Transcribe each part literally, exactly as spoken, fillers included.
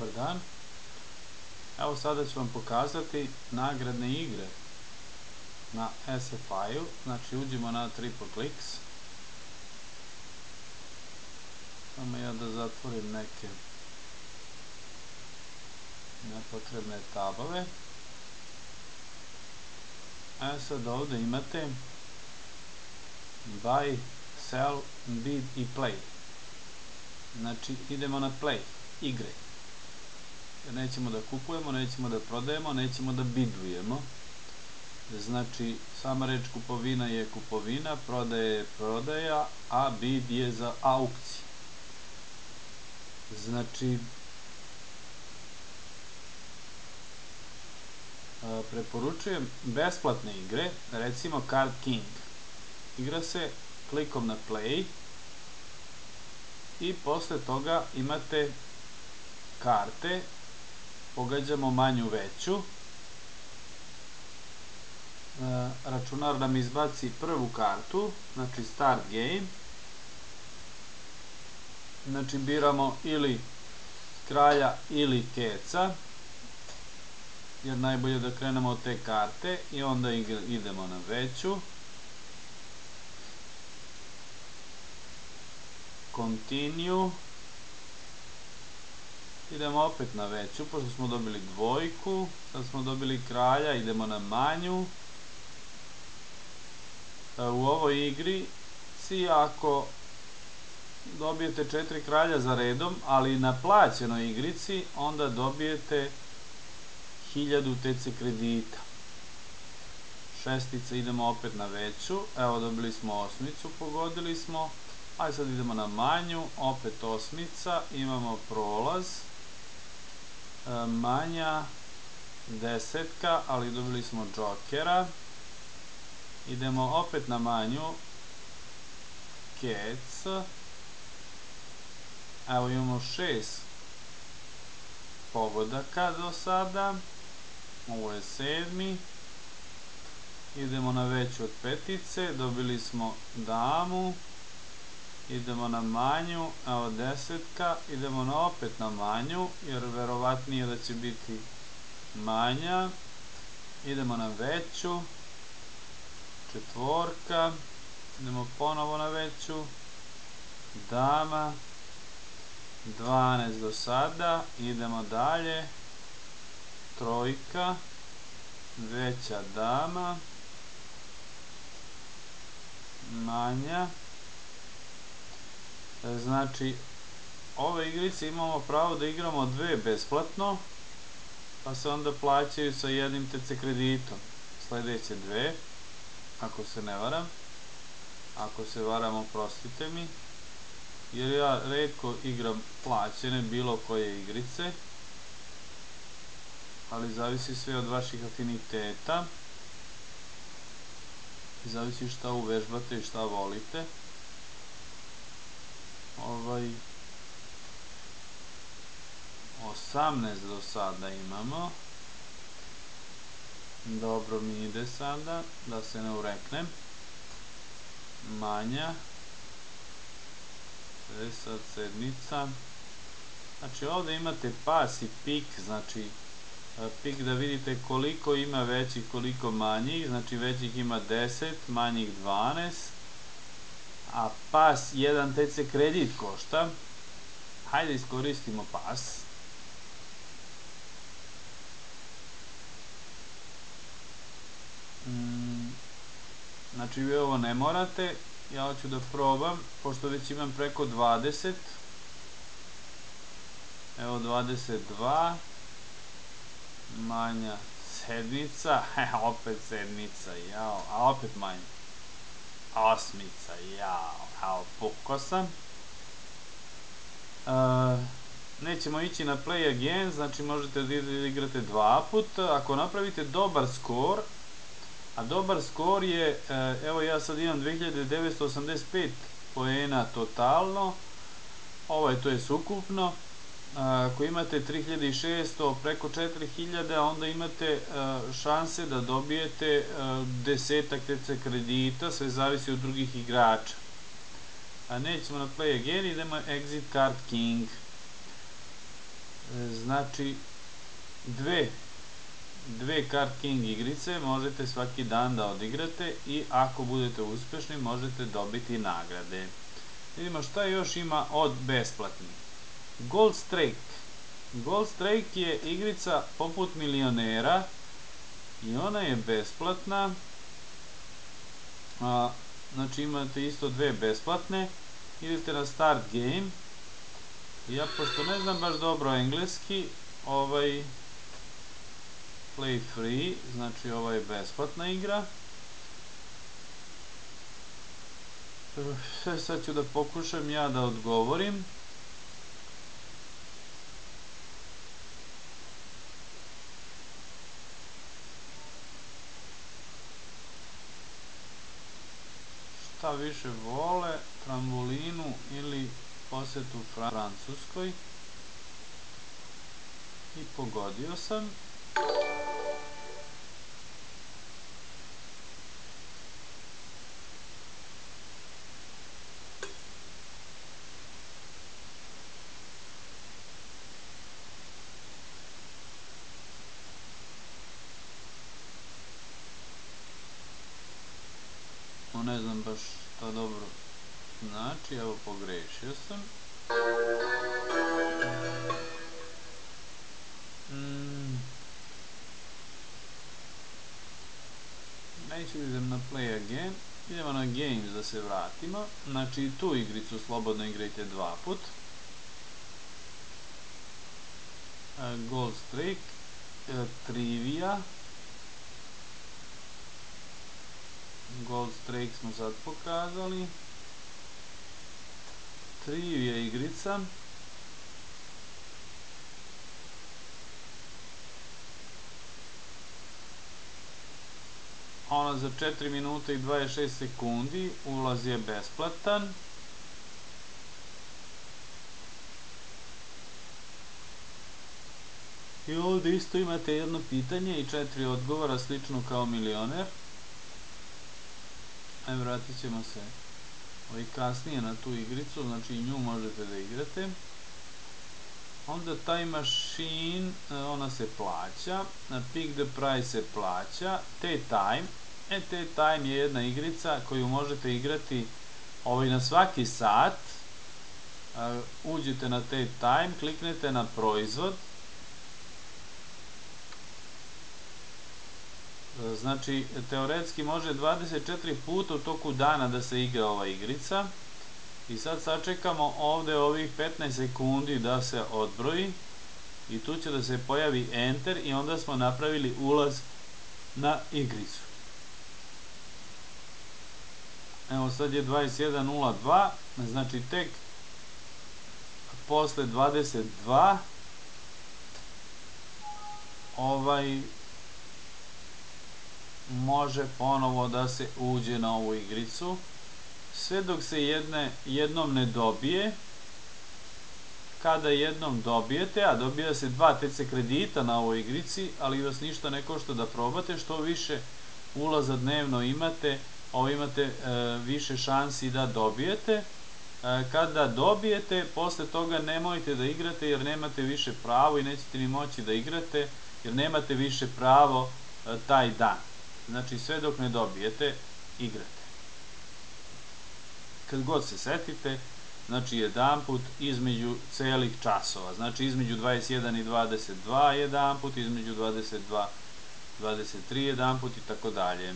Dobar dan. Evo sada ću vam pokazati nagradne igre na S F I-u. Znači uđemo na TripleClix. Samo ja da zatvorim neke nepotrebne tabove. E sad ovde imate Buy, Sell, Bid i Play. Znači idemo na Play, igre. Jer nećemo da kupujemo, nećemo da prodajemo, nećemo da bidujemo. Znači sama reč kupovina je kupovina, prodaja je prodaja, a bid je za aukciju. Znači preporučujem besplatne igre, recimo Card King. Igra se klikom na play i posle toga imate karte, pogađamo manju veću, računar nam izbaci prvu kartu, znači start game, znači biramo ili kralja ili keca, jer najbolje da krenemo od te karte i onda idemo na veću, continue, idemo opet na veću, pošto smo dobili dvojku, sad smo dobili kralja, idemo na manju. U ovoj igri si ako dobijete četiri kralja za redom, ali na plaćenoj igrici, onda dobijete hiljadu T C kredita. Šestica, idemo opet na veću, evo dobili smo osmicu, pogodili smo, ajde sad idemo na manju, opet osmica, imamo prolaz, manja, desetka, ali dobili smo džokera, idemo opet na manju, kec, evo imamo šest pogodaka do sada, ovo je sedmi, idemo na veću od petice, dobili smo damu, idemo na manju, evo desetka, idemo na opet na manju, jer verovatnije da će biti manja, idemo na veću, četvorka, idemo ponovo na veću, dama, dvanaest do sada, idemo dalje, trojka, veća dama, manja. Znači, ove igrice imamo pravo da igramo dve besplatno, pa se onda plaćaju sa jednim T C kreditom. Sledeće dve, ako se ne varam. Ako se varam, oprostite mi, jer ja retko igram plaćene bilo koje igrice, ali zavisi sve od vaših afiniteta, zavisi šta uvežbate i šta volite. Ovaj osamnaest do sada imamo, dobro mi ide sada, da se ne ureknem, manja, sad sedmica, znači ovde imate pas i pik, znači pik da vidite koliko ima većih, koliko manjih, znači većih ima deset, manjih dvanaest, a pas jedan T C kredit košta, hajde iskoristimo pas. Znači vi ovo ne morate, ja hoću da probam, pošto već imam preko dvadeset, evo dvadeset dva, manja sedmica, opet sedmica, jao, a opet manja, osmica, jao, evo pukao sam. Nećemo ići na play again, znači možete da igrate dva puta, ako napravite dobar skor, a dobar skor je, evo ja sad imam dve hiljade devetsto osamdeset pet poena totalno, ovo je to je sukupno, ako imate tri hiljade šesto, preko četiri hiljade, onda imate šanse da dobijete desetak T C kredita, sve zavisi od drugih igrača. A nećemo na play again, idemo exit Card King. Znači, dve dve Card King igrice možete svaki dan da odigrate i ako budete uspešni možete dobiti nagrade. Vidimo šta još ima od besplatnih. Gold Strike. Gold Strike je igrica poput milionera i ona je besplatna. A, znači imate isto dve besplatne. Idete na Start Game. Ja pošto ne znam baš dobro engleski, ovaj Play Free, znači ova je besplatna igra. Sad ću da pokušam ja da odgovorim. Šta više vole, trambolinu ili posetu Francuskoj? I pogodio sam. Ne znam baš šta dobro znači, evo pogrešio sam. Mm. Neću idem na Play Again, idemo na Games da se vratimo. Znači tu igricu slobodno igrajte dva put. Gold Strike, Trivia. Gold Strike smo sad pokazali. Trivia igrica. Ona za četiri minuta i dvadeset šest sekundi, ulaz je besplatan. I ovdje isto imate jedno pitanje i četiri odgovora, slično kao milioner. Ajde, vratit ćemo se ovaj kasnije na tu igricu, znači i nju možete da igrate. Onda Time Machine, ona se plaća, Pick the Price se plaća, T-Time, e T-Time je jedna igrica koju možete igrati ovaj na svaki sat. Uđete na T-Time, kliknete na proizvod. Znači, teoretski može dvadeset četiri puta u toku dana da se igra ova igrica. I sad sačekamo ovde ovih petnaest sekundi da se odbroji. I tu će da se pojavi Enter i onda smo napravili ulaz na igricu. Evo sad je dvadeset jedan nula dva, znači tek posle dvadeset dva ovaj može ponovo da se uđe na ovu igricu. Sve dok se jedne, jednom ne dobije. Kada jednom dobijete, a dobija se dva T C kredita na ovoj igrici, ali vas ništa ne košta da probate, što više ulaza dnevno imate, ovo imate e, više šansi da dobijete. E, kada dobijete, posle toga nemojte da igrate jer nemate više pravo i nećete ni moći da igrate jer nemate više pravo e, taj dan. Znači sve dok ne dobijete, igrate. Kad god se setite, znači jedan put između celih časova, znači između dvadeset jedan i dvadeset dva jedan put, između dvadeset dva i dvadeset tri jedan put i tako dalje.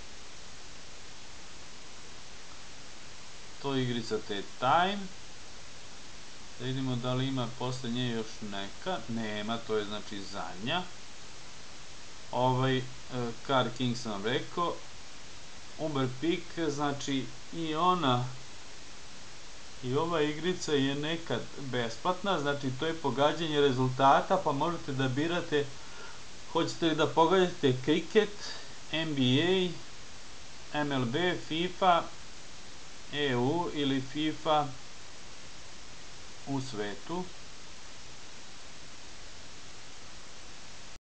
To je igrica T-Time. Da vidimo da li ima posle nje još neka. Nema, to je znači zadnja. Ovaj Card King sam rekao. Uber Pick, znači i ona i ova igrica je nekad besplatna, znači to je pogađanje rezultata, pa možete da birate hoćete li da pogađate kriket, N B A, M L B, FIFA, E U ili FIFA u svetu.